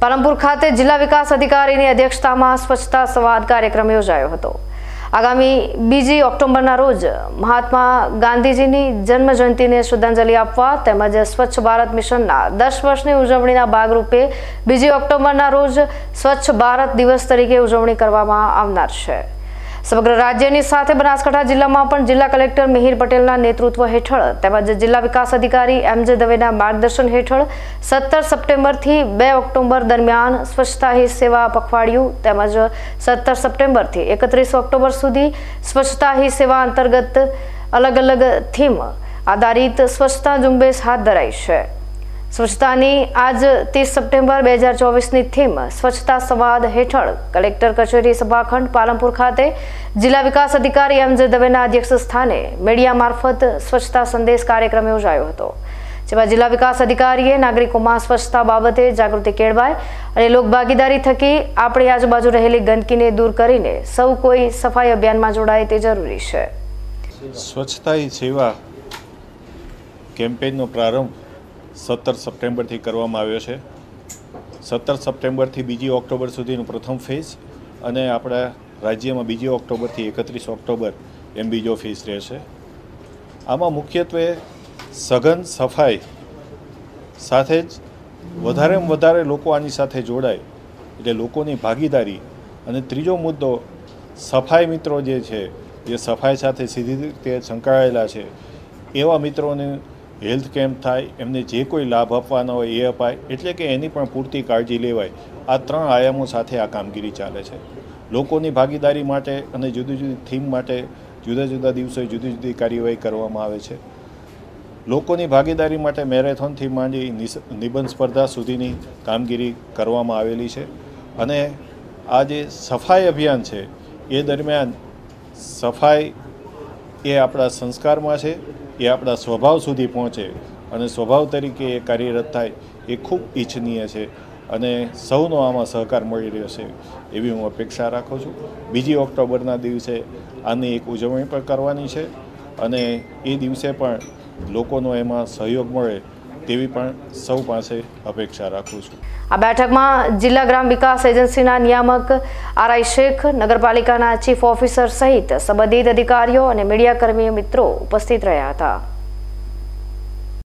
પાલનપુર ખાતે જિલ્લા વિકાસ અધિકારીની અધ્યક્ષતામાં સ્વચ્છતા સંવાદ કાર્યક્રમ યોજાયો હતો। આગામી 2 ઓક્ટોબરના રોજ મહાત્મા ગાંધીજીની જન્મ જયંતિને શ્રદ્ધાંજલિ આપવા તેમજ સ્વચ્છ ભારત મિશનના 10 વર્ષની ઉજવણીના ભાગરૂપે 2 ઓક્ટોબરના રોજ સ્વચ્છ ભારત દિવસ તરીકે ઉજવણી કરવામાં આવનાર છે। સમગ્ર રાજ્યની સાથે બનાસકાંઠા જિલ્લામાં પણ જિલ્લા કલેક્ટર મિહિર પટેલના નેતૃત્વ હેઠળ તેમજ જિલ્લા વિકાસ અધિકારી એમ.જે. દવેના માર્ગદર્શન હેઠળ 17 સપ્ટેમ્બરથી 2 ઓક્ટોબર દરમિયાન સ્વચ્છતા હી સેવા પખવાડિયું તેમજ 17 સપ્ટેમ્બરથી 31 ઓક્ટોબર સુધી સ્વચ્છતા હી સેવા અંતર્ગત અલગ અલગ થીમ આધારિત સ્વચ્છતા ઝુંબેશ હાથ ધરાઈ છે। સ્વચ્છતાની આજ 30 સપ્ટેમ્બર 2024ની થીમ સ્વચ્છતા સંવાદ હેઠળ કલેક્ટર કચેરી સભાખંડ પાલનપુર ખાતે જિલ્લા વિકાસ અધિકારી એમ.જે. દવેના અધ્યક્ષ સ્થાને મીડિયા મારફત સ્વચ્છતા સંદેશ કાર્યક્રમ યોજાયો હતો, જેમાં જિલ્લા વિકાસ અધિકારીએ નાગરિકોમાં સ્વચ્છતા બાબતે જાગૃતિ કેળવાય અને લોકભાગીદારી થકી આપણી આજુબાજુ રહેલી ગંદકીને દૂર કરીને સૌ કોઈ સફાઈ અભિયાનમાં જોડાય તે જરૂરી છે। સ્વચ્છતા હી સેવા કેમ્પેનનો પ્રારંભ 17 સપ્ટેમ્બરથી કરવામાં આવ્યો છે। 17 સપ્ટેમ્બરથી 2 ઓક્ટોબર સુધીનું પ્રથમ ફેઝ અને આપણા રાજ્યમાં 2 ઓક્ટોબરથી 31 ઓક્ટોબર એમ બીજો ફેઝ રહેશે। આમાં મુખ્યત્વે સઘન સફાઈ સાથે જ વધારેમાં વધારે લોકો આની સાથે જોડાય એટલે લોકોની ભાગીદારી અને ત્રીજો મુદ્દો સફાઈ મિત્રો જે છે જે સફાઈ સાથે સીધી રીતે સંકળાયેલા છે એવા મિત્રોને હેલ્થ કેમ્પ થાય, એમને જે કોઈ લાભ આપવાના હોય એ અપાય, એટલે કે એની પણ પૂરતી કાળજી લેવાય। આ 3 આયામો સાથે આ કામગીરી ચાલે છે। લોકોની ભાગીદારી માટે અને જુદી જુદી થીમ માટે જુદા જુદા દિવસે જુદી જુદી કાર્યવાહી કરવામાં આવે છે। લોકોની ભાગીદારી માટે મેરેથોનથી માંડી નિબંધ સ્પર્ધા સુધીની કામગીરી કરવામાં આવેલી છે અને આ જે સફાઈ અભિયાન છે એ દરમિયાન સફાઈ એ આપણા સંસ્કારમાં છે, એ આપણા સ્વભાવ સુધી પહોંચે અને સ્વભાવ તરીકે એ કાર્યરત થાય એ ખૂબ ઈચ્છનીય છે અને સૌનો આમાં સહકાર મળી રહ્યો છે એવી હું અપેક્ષા રાખું છું। 2 ઓક્ટોબરના દિવસે આની એક ઉજવણી પણ કરવાની છે અને એ દિવસે પણ લોકોનો એમાં સહયોગ મળે તેવી પણ સૌ પાસે અપેક્ષા રાખું છું। આ બેઠકમાં જિલ્લા ગ્રામ વિકાસ એજન્સીના નિયામક આર.આઈ. શેખ, નગરપાલિકાના ચીફ ઓફિસર સહિત સંબંધિત અધિકારીઓ અને મીડિયાકર્મી મિત્રો ઉપસ્થિત રહ્યા હતા।